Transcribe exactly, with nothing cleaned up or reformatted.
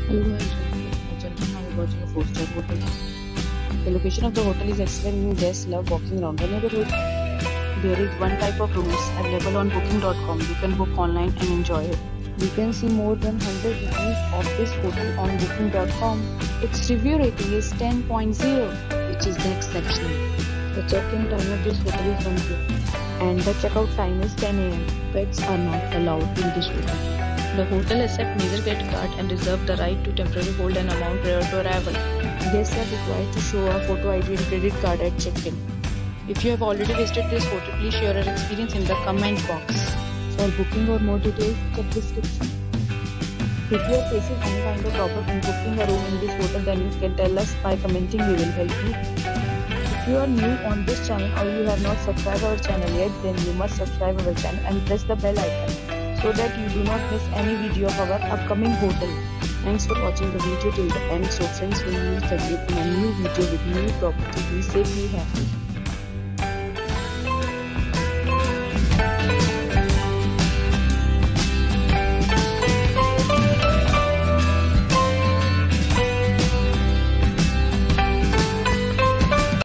Hello guys, gentlemen, now we're watching a four star hotel. The location of the hotel is excellent and guests love walking around the neighborhood. There is one type of rooms available on booking dot com. You can book online and enjoy it. You can see more than one hundred reviews of this hotel on booking dot com. Its review rating is ten point zero, which is the exceptional. The check-in time of this hotel is one p m and the checkout time is ten a m Pets are not allowed in this hotel. The hotel accepts major credit card and reserves the right to temporarily hold an amount prior to arrival. Guests are required to show a photo I D and credit card at check-in. If you have already visited this hotel, please share your experience in the comment box. For booking or more details, check description. If you are facing any kind of problem in booking a room in this hotel, then you can tell us by commenting. We will help you. If you are new on this channel or you have not subscribed our channel yet, then you must subscribe our channel and press the bell icon so that you do not miss any video of our upcoming hotel. Thanks for watching the video till the end. So friends, we will meet again in a new video with new property. Be safe, be happy.